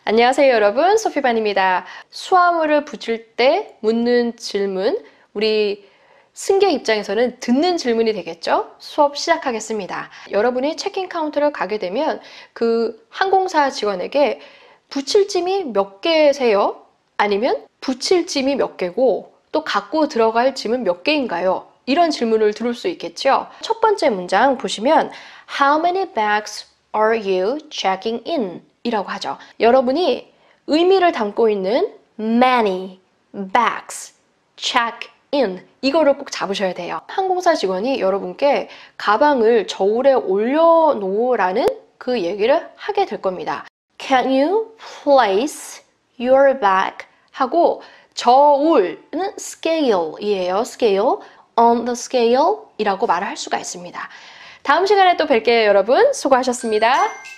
안녕하세요, 여러분. 소피반입니다. 수화물을 붙일 때 묻는 질문, 우리 승객 입장에서는 듣는 질문이 되겠죠? 수업 시작하겠습니다. 여러분이 체킹 카운터를 가게 되면 그 항공사 직원에게 붙일 짐이 몇 개세요? 아니면 붙일 짐이 몇 개고 또 갖고 들어갈 짐은 몇 개인가요? 이런 질문을 들을 수 있겠죠? 첫 번째 문장 보시면 How many bags are you checking in? 이라고 하죠. 여러분이 의미를 담고 있는 many bags check in 이거를 꼭 잡으셔야 돼요. 항공사 직원이 여러분께 가방을 저울에 올려놓으라는 그 얘기를 하게 될 겁니다. Can you place your bag? 하고 저울은 scale이에요. scale. On the scale 이라고 말을 할 수가 있습니다. 다음 시간에 또 뵐게요, 여러분. 수고하셨습니다.